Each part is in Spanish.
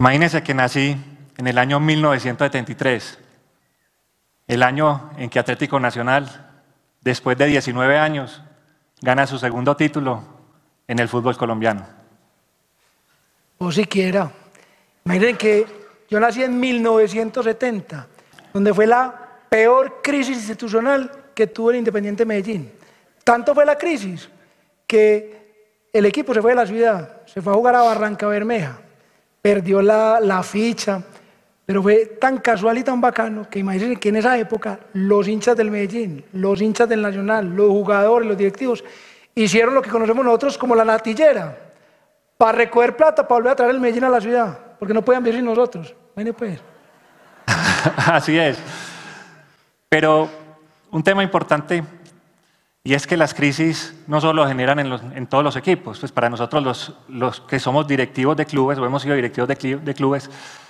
Imagínense que nací en el año 1973, el año en que Atlético Nacional, después de 19 años, gana su segundo título en el fútbol colombiano. O siquiera. Imaginen que yo nací en 1970, donde fue la peor crisis institucional que tuvo el Independiente Medellín. Tanto fue la crisis que el equipo se fue de la ciudad, se fue a jugar a Barranca Bermeja, perdió la ficha, pero fue tan casual y tan bacano que imagínense que en esa época los hinchas del Medellín, los hinchas del Nacional, los jugadores, los directivos, hicieron lo que conocemos nosotros como la natillera, para recoger plata, para volver a traer el Medellín a la ciudad, porque no podían vivir sin nosotros. Bueno, pues. Así es. Pero un tema importante, y es que las crisis no solo generan en todos los equipos, pues para nosotros los que somos directivos de clubes, o hemos sido directivos de clubes,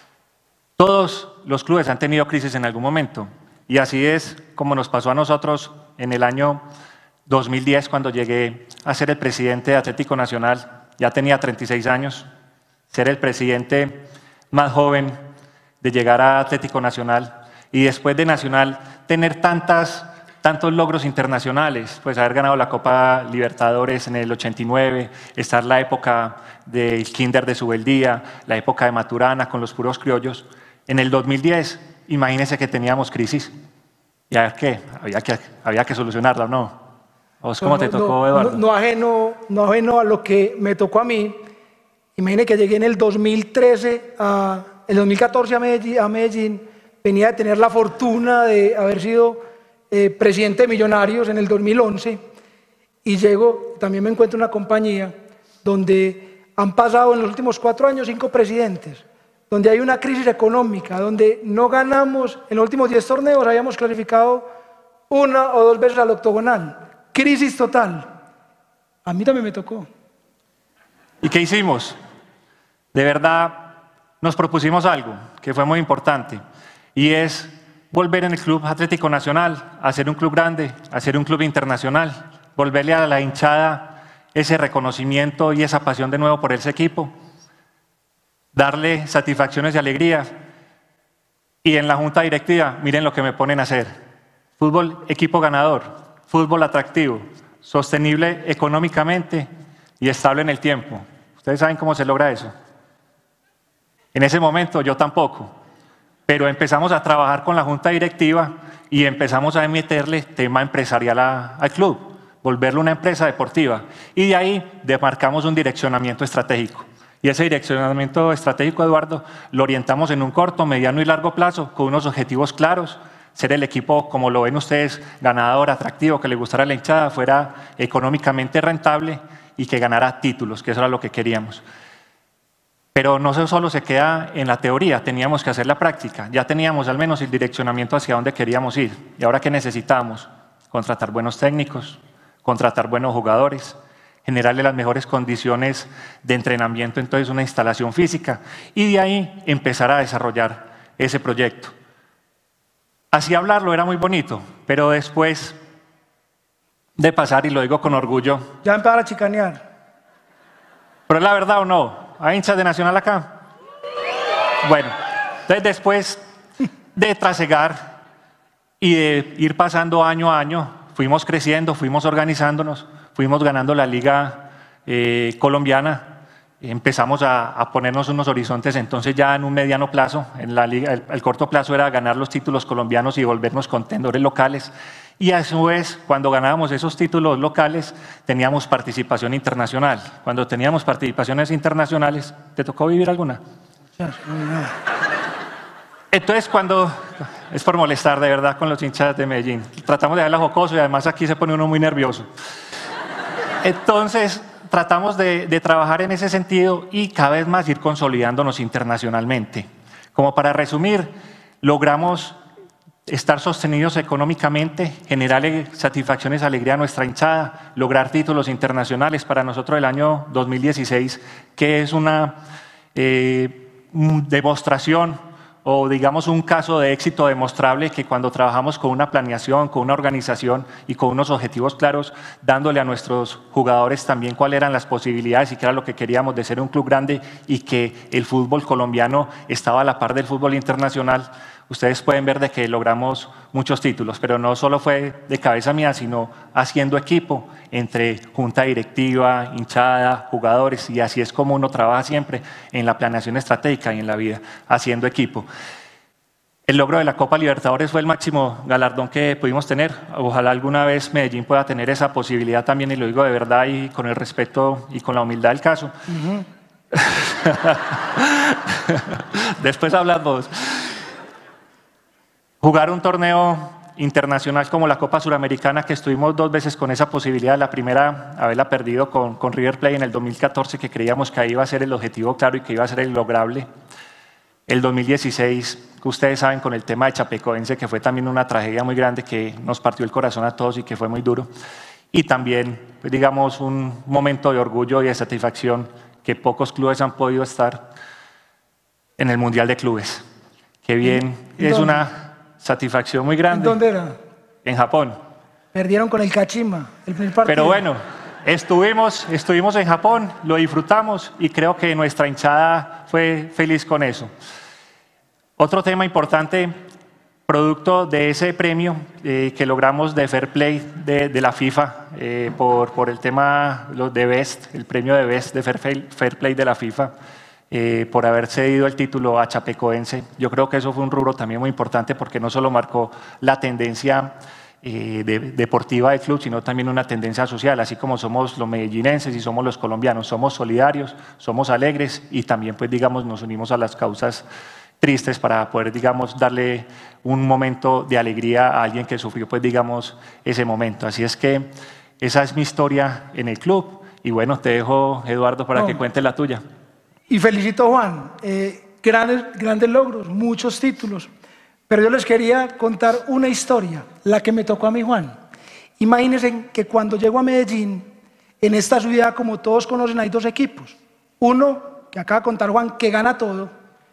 todos los clubes han tenido crisis en algún momento. Y así es como nos pasó a nosotros en el año 2010, cuando llegué a ser el presidente de Atlético Nacional. Ya tenía 36 años, ser el presidente más joven de llegar a Atlético Nacional y después de Nacional tener tantos logros internacionales, pues haber ganado la Copa Libertadores en el 89, estar la época del Kinder de Subeldía, la época de Maturana con los puros criollos. En el 2010, imagínense que teníamos crisis y a ver qué, había que solucionarla, ¿o no? ¿Vos cómo te tocó, Eduardo? No ajeno a lo que me tocó a mí. Imagínense que llegué en el 2013, el 2014 a Medellín, venía de tener la fortuna de haber sido presidente de Millonarios en el 2011 y llego, también me encuentro en una compañía donde han pasado en los últimos 4 años 5 presidentes, donde hay una crisis económica, donde no ganamos, en los últimos 10 torneos habíamos clasificado 1 o 2 veces al octogonal. Crisis total. A mí también me tocó. ¿Y qué hicimos? De verdad, nos propusimos algo que fue muy importante y es volver en el Club Atlético Nacional a ser un club grande, a ser un club internacional, volverle a la hinchada ese reconocimiento y esa pasión de nuevo por ese equipo, darle satisfacciones y alegría. Y en la junta directiva, miren lo que me ponen a hacer. Fútbol, equipo ganador. Fútbol atractivo, sostenible económicamente y estable en el tiempo. ¿Ustedes saben cómo se logra eso? En ese momento yo tampoco, pero empezamos a trabajar con la junta directiva y empezamos a meterle tema empresarial al club, volverlo una empresa deportiva. Y de ahí demarcamos un direccionamiento estratégico. Y ese direccionamiento estratégico, Eduardo, lo orientamos en un corto, mediano y largo plazo con unos objetivos claros. Ser el equipo, como lo ven ustedes, ganador, atractivo, que le gustara la hinchada, fuera económicamente rentable y que ganara títulos, que eso era lo que queríamos. Pero no solo se queda en la teoría, teníamos que hacer la práctica. Ya teníamos al menos el direccionamiento hacia dónde queríamos ir. ¿Y ahora qué necesitamos? Contratar buenos técnicos, contratar buenos jugadores, generarle las mejores condiciones de entrenamiento, entonces una instalación física, y de ahí empezar a desarrollar ese proyecto. Así hablarlo era muy bonito, pero después de pasar, y lo digo con orgullo… Ya empezaron a chicanear. ¿Pero es la verdad o no? ¿Hay hinchas de Nacional acá? Bueno, entonces después de trasegar y de ir pasando año a año, fuimos creciendo, fuimos organizándonos, fuimos ganando la Liga Colombiana. Empezamos a ponernos unos horizontes, entonces ya en un mediano plazo, en la liga, el corto plazo era ganar los títulos colombianos y volvernos contendores locales. Y a su vez, cuando ganábamos esos títulos locales, teníamos participación internacional. Cuando teníamos participaciones internacionales, ¿te tocó vivir alguna? Entonces, cuando… Es por molestar de verdad con los hinchas de Medellín. Tratamos de dejarla jocoso y además aquí se pone uno muy nervioso. Entonces… tratamos de trabajar en ese sentido y cada vez más ir consolidándonos internacionalmente. Como para resumir, logramos estar sostenidos económicamente, generarle satisfacciones, alegría a nuestra hinchada, lograr títulos internacionales para nosotros el año 2016, que es una demostración, o digamos un caso de éxito demostrable que cuando trabajamos con una planeación, con una organización y con unos objetivos claros, dándole a nuestros jugadores también cuáles eran las posibilidades y qué era lo que queríamos de ser un club grande y que el fútbol colombiano estaba a la par del fútbol internacional, ustedes pueden ver de que logramos muchos títulos, pero no solo fue de cabeza mía, sino haciendo equipo entre junta directiva, hinchada, jugadores, y así es como uno trabaja siempre en la planeación estratégica y en la vida, haciendo equipo. El logro de la Copa Libertadores fue el máximo galardón que pudimos tener. Ojalá alguna vez Medellín pueda tener esa posibilidad también, y lo digo de verdad y con el respeto y con la humildad del caso. Después hablas vos. Jugar un torneo internacional como la Copa Suramericana, que estuvimos 2 veces con esa posibilidad. La primera, haberla perdido con River Plate en el 2014, que creíamos que ahí iba a ser el objetivo claro y que iba a ser el lograble. El 2016, que ustedes saben, con el tema de Chapecoense, que fue también una tragedia muy grande que nos partió el corazón a todos y que fue muy duro. Y también, pues, digamos, un momento de orgullo y de satisfacción que pocos clubes han podido estar en el Mundial de Clubes. Que bien, es una satisfacción muy grande. ¿En dónde era? En Japón. Perdieron con el Kashima, el primer partido. Pero bueno, estuvimos en Japón, lo disfrutamos y creo que nuestra hinchada fue feliz con eso. Otro tema importante, producto de ese premio que logramos de Fair Play de la FIFA, por el tema de Best, el premio de Best de Fair Play de la FIFA, por haber cedido el título a Chapecoense. Yo creo que eso fue un rubro también muy importante porque no solo marcó la tendencia deportiva del club, sino también una tendencia social, así como somos los medellinenses y somos los colombianos, somos solidarios, somos alegres y también, pues, digamos, nos unimos a las causas tristes para poder, digamos, darle un momento de alegría a alguien que sufrió, pues, digamos, ese momento. Así es que esa es mi historia en el club y bueno, te dejo, Eduardo, para que cuentes la tuya. Y felicito a Juan, grandes logros, muchos títulos, pero yo les quería contar una historia, la que me tocó a mí, Juan. Imagínense que cuando llego a Medellín, en esta ciudad, como todos conocen, hay 2 equipos. Uno, que acaba de contar Juan, que gana todo,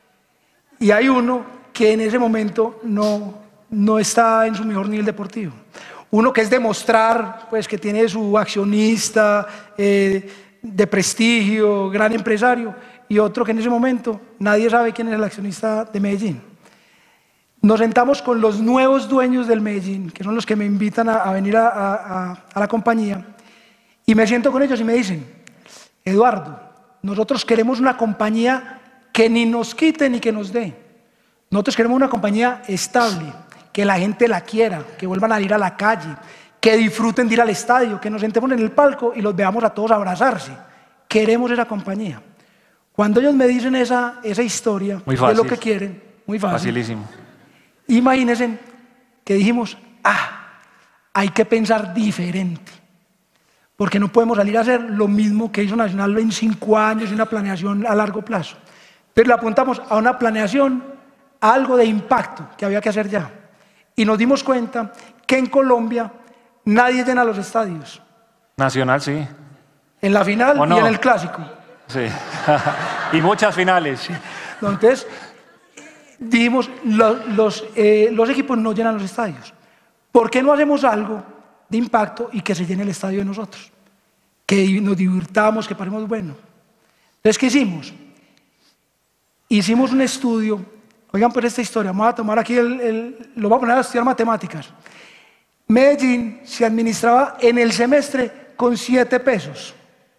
y hay uno que en ese momento no está en su mejor nivel deportivo. Uno que es demostrar, pues, que tiene su accionista de prestigio, gran empresario, y otro que en ese momento nadie sabe quién es el accionista de Medellín. Nos sentamos con los nuevos dueños del Medellín, que son los que me invitan a venir a la compañía, y me siento con ellos y me dicen: Eduardo, nosotros queremos una compañía que ni nos quite ni que nos dé. Nosotros queremos una compañía estable, que la gente la quiera, que vuelvan a ir a la calle, que disfruten de ir al estadio, que nos sentemos en el palco y los veamos a todos abrazarse. Queremos esa compañía. Cuando ellos me dicen esa historia de lo que quieren, muy fácil. Facilísimo. Imagínense que dijimos: hay que pensar diferente, porque no podemos salir a hacer lo mismo que hizo Nacional en 5 años, una planeación a largo plazo. Entonces le apuntamos a una planeación, a algo de impacto que había que hacer ya. Y nos dimos cuenta que en Colombia nadie llena los estadios. Nacional, sí. En la final y en el clásico. Sí. Y muchas finales. Sí. Entonces, dijimos, los equipos no llenan los estadios. ¿Por qué no hacemos algo de impacto y que se llene el estadio de nosotros? Que nos divirtamos, que paremos bueno. Entonces, ¿qué hicimos? Hicimos un estudio. Oigan, pues esta historia, vamos a tomar aquí lo vamos a poner a estudiar matemáticas. Medellín se administraba en el semestre con 7 pesos.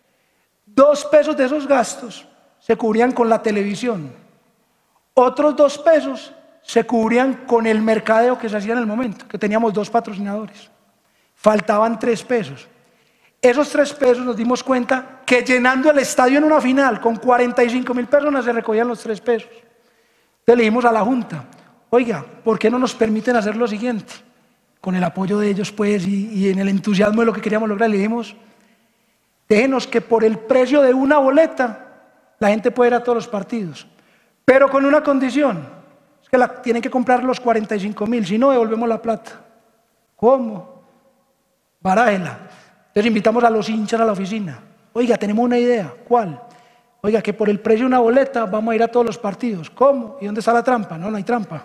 2 pesos de esos gastos se cubrían con la televisión. Otros 2 pesos se cubrían con el mercadeo que se hacía en el momento, que teníamos 2 patrocinadores. Faltaban 3 pesos. Esos 3 pesos nos dimos cuenta que llenando el estadio en una final con 45.000 personas se recogían los 3 pesos. Entonces le dijimos a la Junta: oiga, ¿por qué no nos permiten hacer lo siguiente? Con el apoyo de ellos, pues, y en el entusiasmo de lo que queríamos lograr, le dijimos: déjenos que por el precio de una boleta la gente puede ir a todos los partidos, pero con una condición: es que tienen que comprar los 45.000, si no devolvemos la plata. ¿Cómo? Barájela. Entonces invitamos a los hinchas a la oficina: oiga, tenemos una idea. ¿Cuál? Oiga, que por el precio de una boleta vamos a ir a todos los partidos. ¿Cómo? ¿Y dónde está la trampa? No, no hay trampa.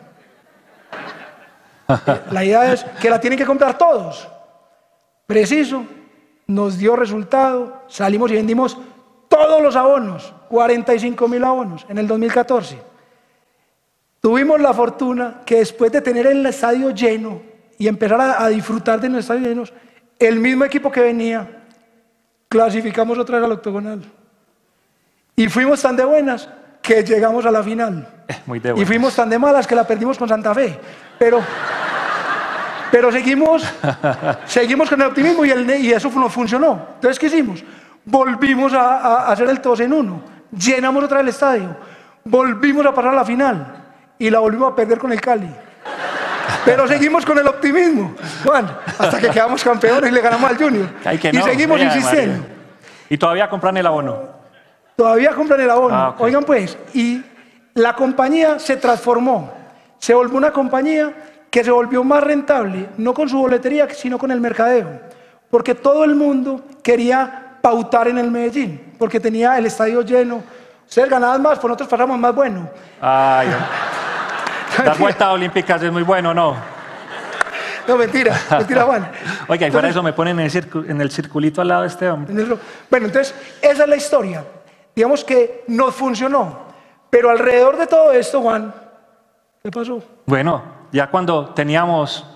La idea es que la tienen que comprar todos. Preciso, nos dio resultado, salimos y vendimos todos los abonos, 45.000 abonos en el 2014. Tuvimos la fortuna que después de tener el estadio lleno y empezar a disfrutar de nuestros estadios llenos, el mismo equipo que venía, clasificamos otra vez al octogonal. Y fuimos tan de buenas que llegamos a la final. Muy de buenas. Y fuimos tan de malas que la perdimos con Santa Fe. Pero seguimos con el optimismo y eso nos funcionó. Entonces, ¿qué hicimos? Volvimos a hacer el 2 en 1. Llenamos otra vez el estadio. Volvimos a pasar a la final. Y la volvimos a perder con el Cali. Pero seguimos con el optimismo, Juan, hasta que quedamos campeones y le ganamos al Junior. Y seguimos insistiendo. ¿Y todavía compran el abono? Todavía compran el abono. Ah, okay. Oigan pues, y la compañía se transformó. Se volvió una compañía que se volvió más rentable, no con su boletería, sino con el mercadeo. Porque todo el mundo quería pautar en el Medellín, porque tenía el estadio lleno. Ustedes ganaban más, pues nosotros pasamos más bueno. Ay, dar vueltas olímpicas es muy bueno, ¿no? No, mentira, Juan. Oiga, y fuera eso me ponen en el circulito al lado de este hombre. Bueno, entonces, esa es la historia. Digamos que nos funcionó. Pero alrededor de todo esto, Juan, ¿qué pasó? Bueno, ya cuando teníamos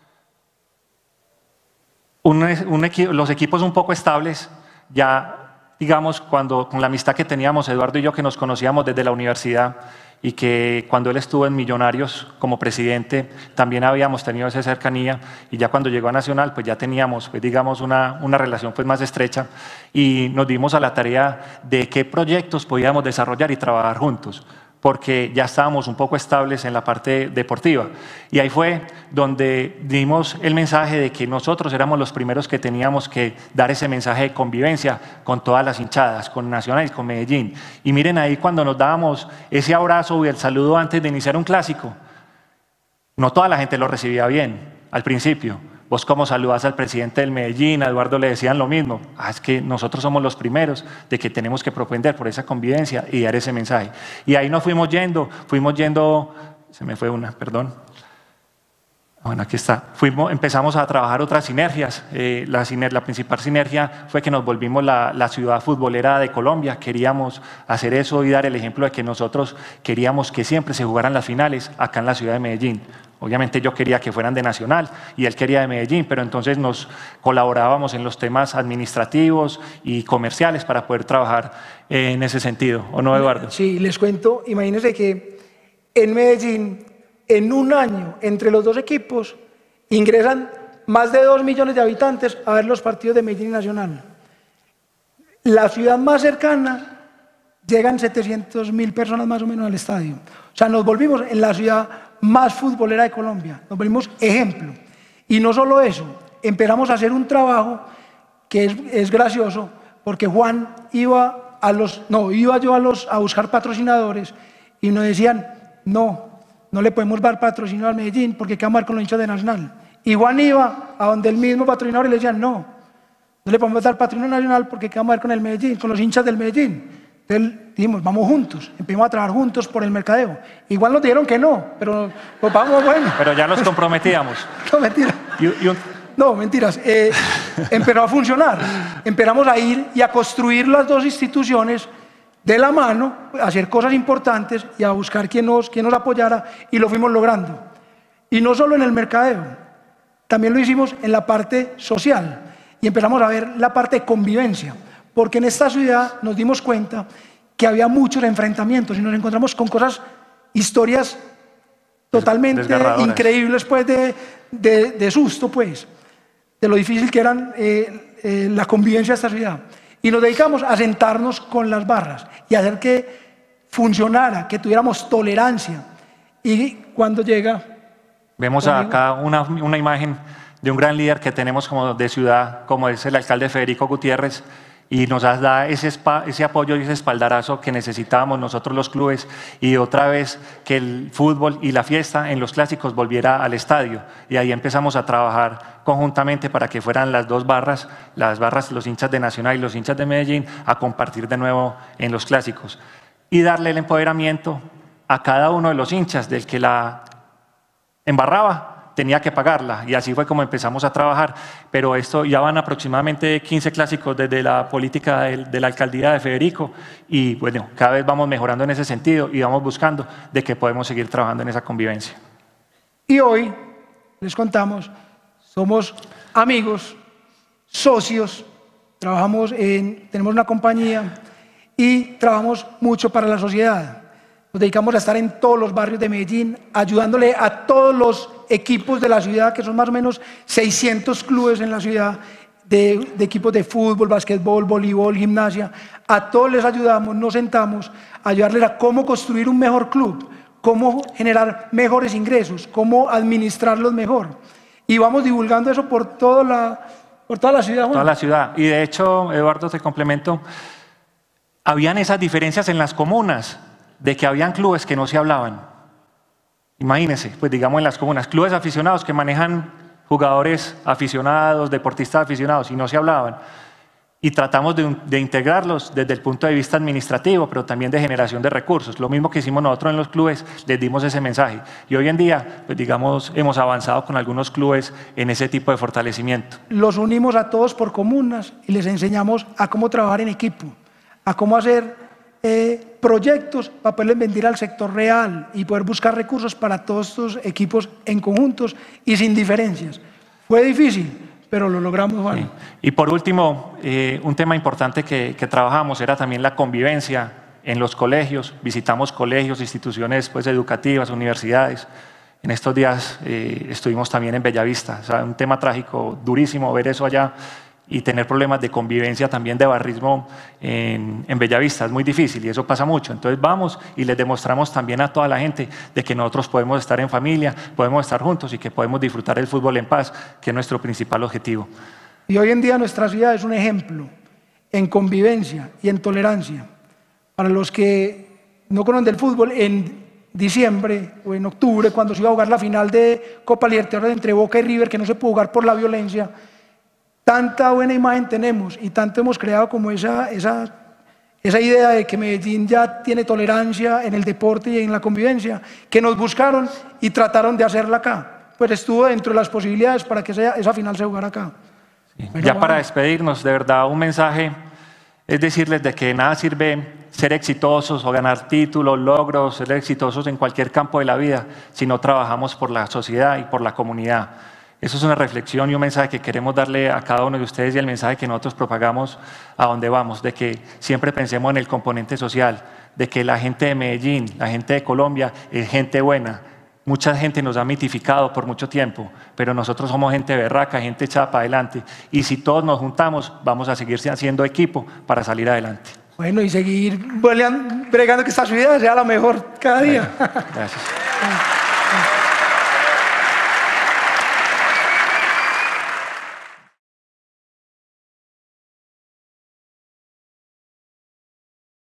los equipos un poco estables, ya digamos, con la amistad que teníamos Eduardo y yo, que nos conocíamos desde la universidad, y que cuando él estuvo en Millonarios como presidente también habíamos tenido esa cercanía, y ya cuando llegó a Nacional pues ya teníamos pues, digamos una relación pues más estrecha, y nos dimos a la tarea de qué proyectos podíamos desarrollar y trabajar juntos, porque ya estábamos un poco estables en la parte deportiva. Y ahí fue donde dimos el mensaje de que nosotros éramos los primeros que teníamos que dar ese mensaje de convivencia con todas las hinchadas, con Nacional y con Medellín. Y miren ahí cuando nos dábamos ese abrazo y el saludo antes de iniciar un clásico, no toda la gente lo recibía bien al principio. Vos como saludás al presidente del Medellín, a Eduardo le decían lo mismo. Es que nosotros somos los primeros de que tenemos que propender por esa convivencia y dar ese mensaje. Y ahí nos fuimos yendo, se me fue una, perdón. Bueno, aquí está. Empezamos a trabajar otras sinergias. La principal sinergia fue que nos volvimos la ciudad futbolera de Colombia. Queríamos hacer eso y dar el ejemplo de que nosotros queríamos que siempre se jugaran las finales acá en la ciudad de Medellín. Obviamente yo quería que fueran de Nacional y él quería de Medellín, pero entonces nos colaborábamos en los temas administrativos y comerciales para poder trabajar en ese sentido. ¿O no, Eduardo? Sí, les cuento. Imagínense que en Medellín, en un año, entre los dos equipos, ingresan más de 2 millones de habitantes a ver los partidos de Medellín y Nacional. La ciudad más cercana, llegan 700.000 personas más o menos al estadio. O sea, nos volvimos en la ciudad más futbolera de Colombia, nos volvimos ejemplo. Y no solo eso, empezamos a hacer un trabajo que es gracioso, porque Juan iba yo a buscar patrocinadores y nos decían, no le podemos dar patrocinio al Medellín porque qué amar con los hinchas de Nacional. Y Juan iba a donde el mismo patrocinador y le decían, no le podemos dar patrocinio Nacional porque qué amar con el Medellín, con los hinchas del Medellín. Entonces dijimos, vamos juntos, empezamos a trabajar juntos por el mercadeo. Igual nos dijeron que no, pero pues vamos, bueno. Pero ya nos comprometíamos. No, mentira. No, mentiras. Empezó a funcionar. Empezamos a ir y a construir las dos instituciones de la mano, a hacer cosas importantes y a buscar quién nos apoyara, y lo fuimos logrando. Y no solo en el mercadeo, también lo hicimos en la parte social y empezamos a ver la parte de convivencia, porque en esta ciudad nos dimos cuenta que había muchos enfrentamientos y nos encontramos con historias totalmente increíbles, pues, de susto, pues, de lo difícil que eran la convivencia de esta ciudad. Y nos dedicamos a sentarnos con las barras y a hacer que funcionara, que tuviéramos tolerancia. Y cuando llega... Vemos acá una imagen de un gran líder que tenemos como de ciudad, como es el alcalde Federico Gutiérrez, y nos da ese apoyo y ese espaldarazo que necesitábamos nosotros los clubes, y otra vez que el fútbol y la fiesta en los clásicos volviera al estadio, y ahí empezamos a trabajar conjuntamente para que fueran las dos barras, los hinchas de Nacional y los hinchas de Medellín, a compartir de nuevo en los clásicos y darle el empoderamiento a cada uno de los hinchas del que la embarraba tenía que pagarla, y así fue como empezamos a trabajar. Pero esto ya van aproximadamente 15 clásicos desde la política de la alcaldía de Federico, y bueno, cada vez vamos mejorando en ese sentido y vamos buscando de que podemos seguir trabajando en esa convivencia. Y hoy les contamos, somos amigos, socios, tenemos una compañía y trabajamos mucho para la sociedad. Nos dedicamos a estar en todos los barrios de Medellín, ayudándole a todos los equipos de la ciudad, que son más o menos 600 clubes en la ciudad, de equipos de fútbol, básquetbol, voleibol, gimnasia. A todos les ayudamos, nos sentamos a ayudarles a cómo construir un mejor club, cómo generar mejores ingresos, cómo administrarlos mejor. Y vamos divulgando eso por toda la ciudad. Toda la ciudad. Y de hecho, Eduardo, te complemento, habían esas diferencias en las comunas, de que habían clubes que no se hablaban. Imagínense, pues digamos en las comunas, clubes aficionados que manejan jugadores aficionados, deportistas aficionados, y no se hablaban. Y tratamos de integrarlos desde el punto de vista administrativo, pero también de generación de recursos. Lo mismo que hicimos nosotros en los clubes, les dimos ese mensaje. Y hoy en día, pues digamos, hemos avanzado con algunos clubes en ese tipo de fortalecimiento. Los unimos a todos por comunas y les enseñamos a cómo trabajar en equipo, a cómo hacer proyectos para poderles vender al sector real y poder buscar recursos para todos estos equipos en conjuntos y sin diferencias. Fue difícil, pero lo logramos, Juan. Sí. Y por último, un tema importante que trabajamos era también la convivencia en los colegios. Visitamos colegios, instituciones pues, educativas, universidades. En estos días estuvimos también en Bellavista. O sea, un tema trágico, durísimo ver eso allá, y tener problemas de convivencia también de barrismo en Bellavista es muy difícil, y eso pasa mucho. Entonces vamos y les demostramos también a toda la gente de que nosotros podemos estar en familia, podemos estar juntos y que podemos disfrutar el fútbol en paz, que es nuestro principal objetivo. Y hoy en día nuestra ciudad es un ejemplo en convivencia y en tolerancia. Para los que no conocen del fútbol, en diciembre o en octubre, cuando se iba a jugar la final de Copa Libertadores entre Boca y River, que no se pudo jugar por la violencia, tanta buena imagen tenemos y tanto hemos creado como esa idea de que Medellín ya tiene tolerancia en el deporte y en la convivencia, que nos buscaron y trataron de hacerla acá. Pues estuvo dentro de las posibilidades para que esa final se jugara acá. Sí. Ya para despedirnos, de verdad, un mensaje es decirles de que nada sirve ser exitosos o ganar títulos, logros, ser exitosos en cualquier campo de la vida si no trabajamos por la sociedad y por la comunidad. Eso es una reflexión y un mensaje que queremos darle a cada uno de ustedes, y el mensaje que nosotros propagamos a donde vamos, de que siempre pensemos en el componente social, de que la gente de Medellín, la gente de Colombia es gente buena. Mucha gente nos ha mitificado por mucho tiempo, pero nosotros somos gente berraca, gente echada para adelante, y si todos nos juntamos, vamos a seguir haciendo equipo para salir adelante. Bueno, y seguir bregando que esta ciudad sea la mejor cada día. Bueno, gracias.